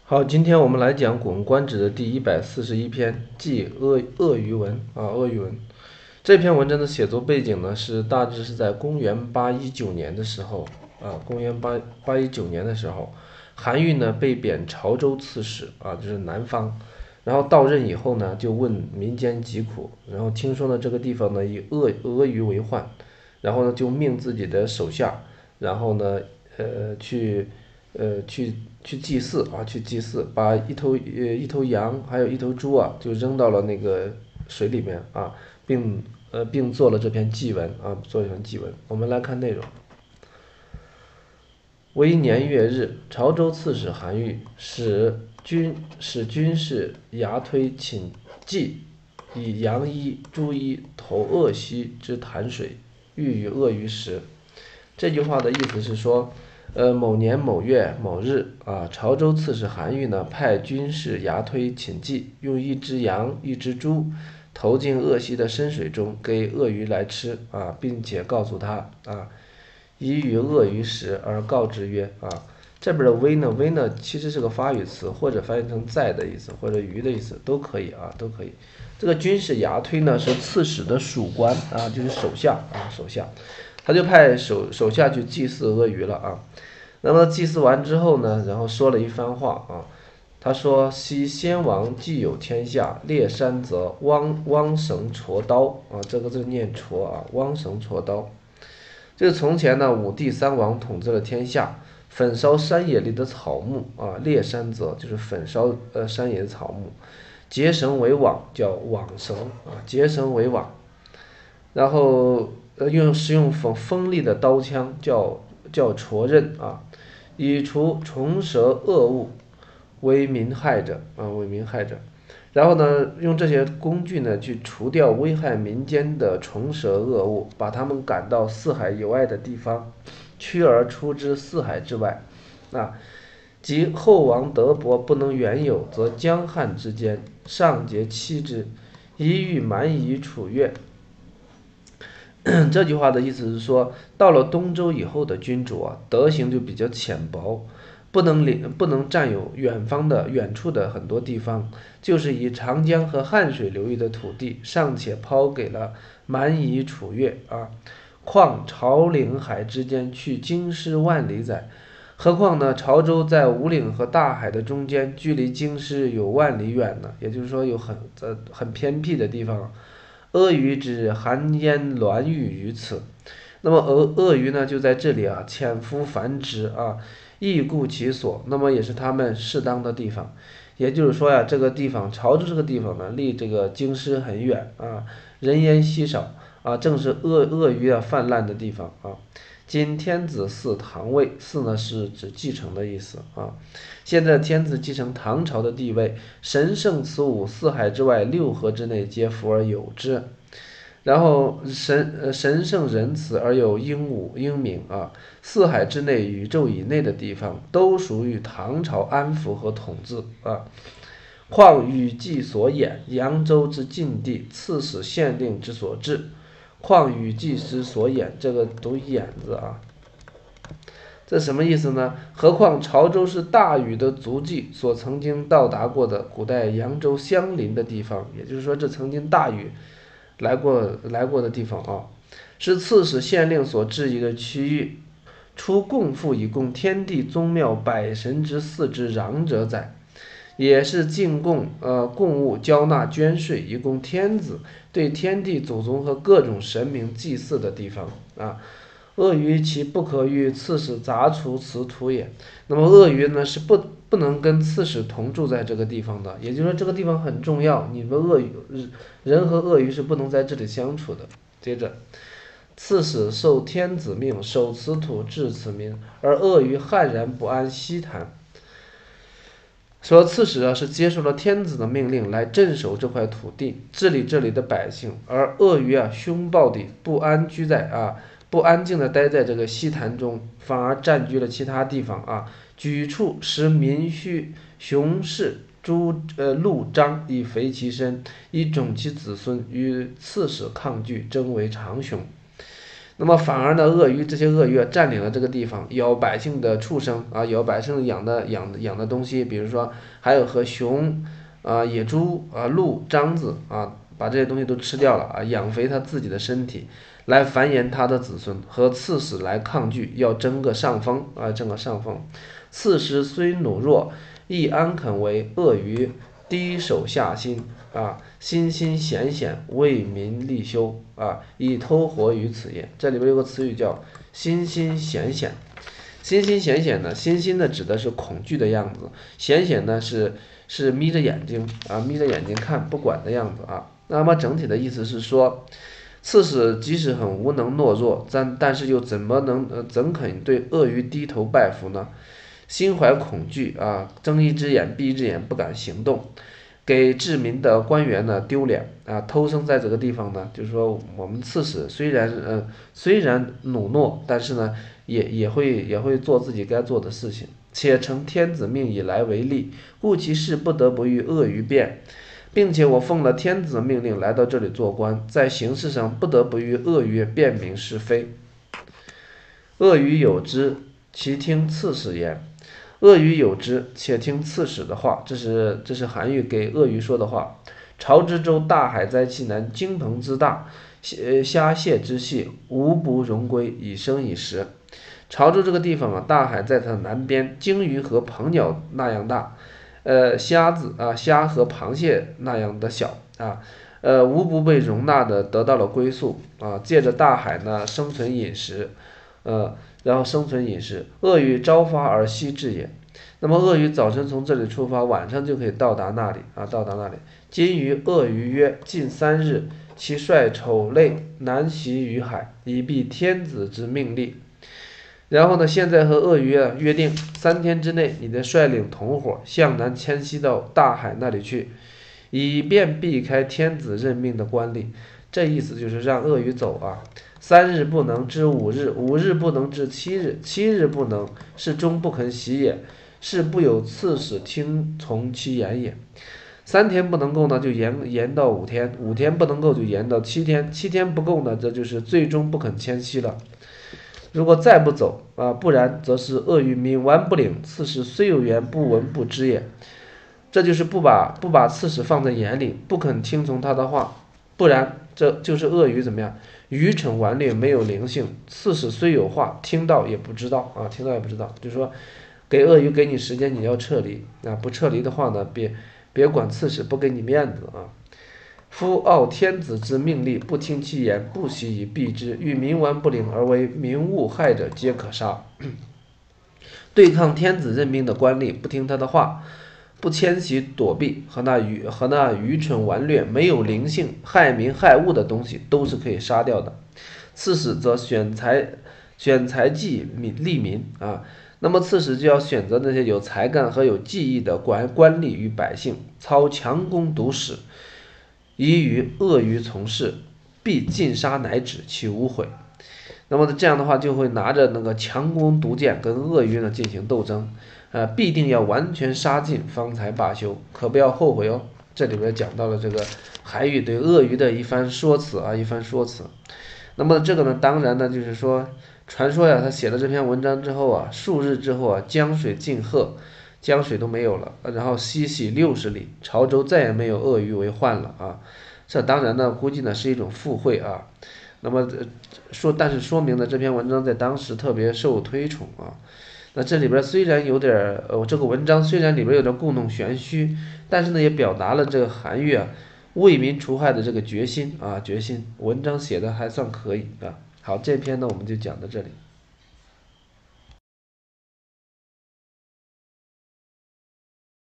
好，今天我们来讲《古文观止》的第141篇，即鳄鱼文啊，鳄鱼文。这篇文章的写作背景呢，大致是在公元819年的时候啊，公元819年的时候，韩愈呢被贬潮州刺史啊，就是南方。然后到任以后呢，就问民间疾苦，然后听说呢这个地方呢以鳄鱼为患，然后呢就命自己的手下，然后呢去去祭祀啊，去祭祀，把一头羊还有一头猪啊，就扔到了那个水里面啊，并做了这篇祭文啊，做一篇祭文。我们来看内容。为年月日，潮州刺史韩愈使军士牙推寝祭，以羊衣、猪衣投鳄溪之潭水，欲与鳄鱼食。这句话的意思是说，某年某月某日啊，潮州刺史韩愈呢派军士牙推寝祭，用一只羊、一只猪投进鳄溪的深水中，给鳄鱼来吃啊，并且告诉他啊，以与鳄鱼食，而告之曰啊。这边的危呢其实是个发语词，或者翻译成在的意思，或者鱼的意思，都可以啊，都可以。这个军士牙推呢是刺史的属官啊，就是手下啊，手下。他就派手下去祭祀鳄鱼了啊。那么祭祀完之后呢，然后说了一番话啊。他说：昔先王既有天下，列山则汪绳锉刀啊，这个字念锉啊，汪绳锉刀。这个从前呢，武帝三王统治了天下，焚烧山野里的草木啊，列山则就是焚烧山野的草木，结绳为网，叫网绳啊，结绳为网。然后使用锋利的刀枪，叫戳刃啊，以除虫蛇恶物，为民害者啊，为民害者。然后呢，用这些工具呢，去除掉危害民间的虫蛇恶物，把它们赶到四海以外的地方，驱而出之四海之外。啊，即后王德伯不能远有，则江汉之间，上节欺之，以欲蛮夷楚越。这句话的意思是说，到了东周以后的君主啊，德行就比较浅薄，不能占有远处的很多地方，就是以长江和汉水流域的土地，尚且抛给了蛮夷楚越啊，况潮岭海之间，去京师万里载。何况呢？潮州在五岭和大海的中间，距离京师有万里远呢，也就是说有很偏僻的地方。鳄鱼之含烟卵语于此，那么鳄鱼呢就在这里啊潜伏繁殖啊，亦故其所，那么也是它们适当的地方。也就是说呀，这个地方潮州这个地方呢，离这个京师很远啊，人烟稀少啊，正是鳄鱼啊泛滥的地方啊。今天子嗣唐位，嗣呢是指继承的意思啊。现在天子继承唐朝的地位，神圣此物，四海之外，六合之内，皆服而有之。然后神圣仁慈而有英武英明啊，四海之内、宇宙以内的地方，都属于唐朝安抚和统治啊。况禹稷所衍，扬州之禁地，刺史县令之所至。况禹稷之所衍，这个读衍字啊，这什么意思呢？何况潮州是大禹的足迹所曾经到达过的古代扬州相邻的地方，也就是说，这曾经大禹来过的地方啊，是刺史县令所治一个区域，出贡赋以供天地宗庙百神之祀之壤者哉。也是进贡物交纳捐税以供天子对天地祖宗和各种神明祭祀的地方啊。鳄鱼其不可与刺史杂除此土也。那么鳄鱼呢是不能跟刺史同住在这个地方的，也就是说这个地方很重要，你们人和鳄鱼是不能在这里相处的。接着，刺史受天子命，守此土，治此民，而鳄鱼悍然不安西坛。说刺史啊是接受了天子的命令来镇守这块土地，治理这里的百姓，而鳄鱼啊凶暴地不安静地待在这个西坛中，反而占据了其他地方啊，举处使民须雄士鹿张以肥其身，以种其子孙，与刺史抗拒，争为长雄。 那么反而呢，这些鳄鱼占领了这个地方，咬百姓的畜生啊，咬百姓养的东西，比如说还有和熊啊、野猪啊、鹿、獐子啊，把这些东西都吃掉了啊，养肥他自己的身体，来繁衍他的子孙，和刺史来抗拒，要争个上风啊，争个上风。刺史虽懦弱，亦安肯为鳄鱼低手下心啊，心心险险，为民利休啊，以偷活于此也。这里边有个词语叫心心险险。心心险险呢，心心呢指的是恐惧的样子，险险呢是眯着眼睛啊，眯着眼睛看不管的样子啊。那么整体的意思是说，刺史即使很无能懦弱，但是又怎肯对鳄鱼低头拜服呢？心怀恐惧啊，睁一只眼闭一只眼，不敢行动，给治民的官员呢丢脸啊。偷生在这个地方呢，就是说我们刺史虽然努懦，但是呢也会做自己该做的事情。且承天子命以来为例，故其事不得不与鳄鱼辩，并且我奉了天子的命令来到这里做官，在形式上不得不与鳄鱼辨明是非。鳄鱼有之，其听刺史言。鳄鱼有之，且听刺史的话。这是韩愈给鳄鱼说的话。朝之州大海在其南，鲸鹏之大，虾蟹之细，无不荣归，以生以食。潮州这个地方啊，大海在它的南边，鲸鱼和鹏鸟那样大，虾和螃蟹那样的小啊，无不被容纳的得到了归宿啊，借着大海呢生存饮食，然后生存饮食。鳄鱼朝发而夕至也。那么鳄鱼早晨从这里出发，晚上就可以到达那里啊，到达那里。今于鳄鱼曰：近3日，其率丑类南徙于海，以避天子之命令。然后呢，现在和鳄鱼约定3天之内，你得率领同伙向南迁徙到大海那里去，以便避开天子任命的官吏。这意思就是让鳄鱼走啊，3日不能至5日，5日不能至7日，7日不能，是终不肯徙也，是不有刺史听从其言也。3天不能够呢，就延到5天，5天不能够就延到7天，7天不够呢，这就是最终不肯迁徙了。如果再不走啊，不然则是鳄鱼冥顽不灵，刺史虽有言，不闻不知也。这就是不把刺史放在眼里，不肯听从他的话，不然这就是鳄鱼怎么样？愚蠢顽劣，没有灵性。刺史虽有话，听到也不知道啊，听到也不知道。就是说，给鳄鱼给你时间，你要撤离啊，不撤离的话呢，别管刺史不给你面子啊。夫傲天子之命令，不听其言，不惜以避之，欲冥顽不灵而为民物害者，皆可杀。对抗天子任命的官吏，不听他的话，不迁徙躲避，和那愚蠢顽劣、没有灵性、害民害物的东西，都是可以杀掉的。刺史则选才技利民啊，那么刺史就要选择那些有才干和有技艺的官吏与百姓，操强弓毒矢，以与鳄鱼从事，必尽杀乃止，其无悔。那么这样的话，就会拿着那个强弓毒箭跟鳄鱼呢进行斗争，必定要完全杀尽，方才罢休，可不要后悔哦。这里边讲到了这个韩愈对鳄鱼的一番说辞啊，一番说辞。那么这个呢，当然呢，就是说，传说呀，他写了这篇文章之后啊，数日之后啊，江水尽涸，江水都没有了，然后西徙60里，潮州再也没有鳄鱼为患了啊。这当然呢，估计呢是一种附会啊。那么但是说明呢，这篇文章在当时特别受推崇啊。那这里边虽然有点这个文章虽然里边有点故弄玄虚，但是呢也表达了这个韩愈啊为民除害的这个决心啊，决心。文章写的还算可以啊。好，这篇呢我们就讲到这里。